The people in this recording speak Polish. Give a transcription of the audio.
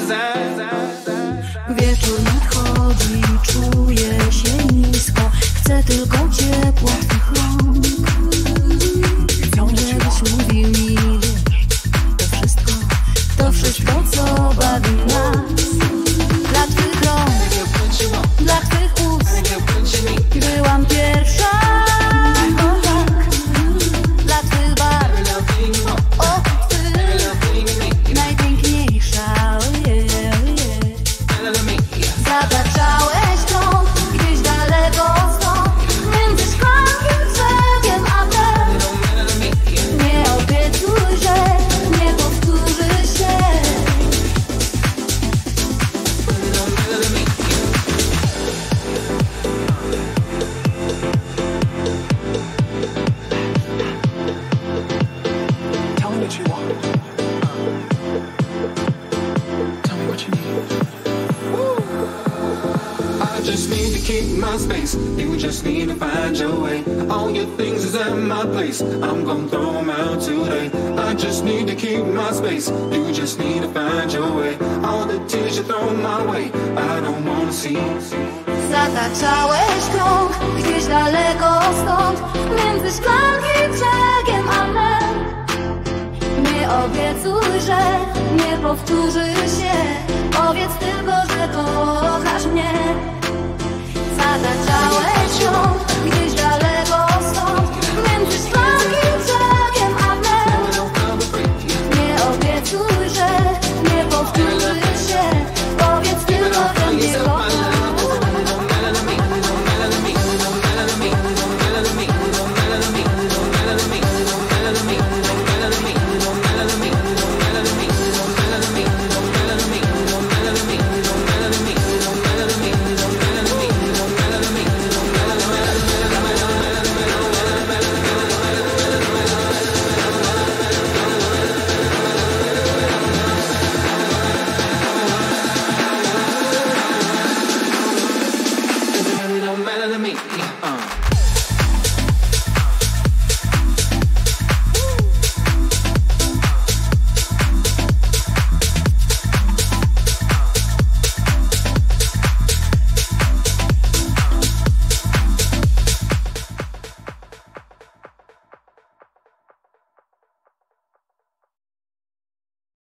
Wieczór nadchodzi, czuję się nisko. Chcę tylko ciepło twych rąk. Chcę, żebyś mówił mi, to wszystko, co bawi nas. Dla twych rąk, dla twych ust byłam pierwsza. O tak, dla twych barw, o ty najpiękniejsza. Zataczałeś krąg gdzieś daleko stąd, między szklankiem, brzegiem a mnem. Nie obiecuj, że nie powtórzy się. Tell me what you want. Tell me what you need. I just need to keep my space. You just need to find your way. All your things is at my place. I'm gonna throw them out today. I just need to keep my space. You just need to find your way. All the tears you throw my way, I don't wanna see. Zataczałeś krąg gdzieś daleko stąd, między szklankiem, brzegiem a mnem. Nie obiecuj, że nie powtórzy się. Powiedz tylko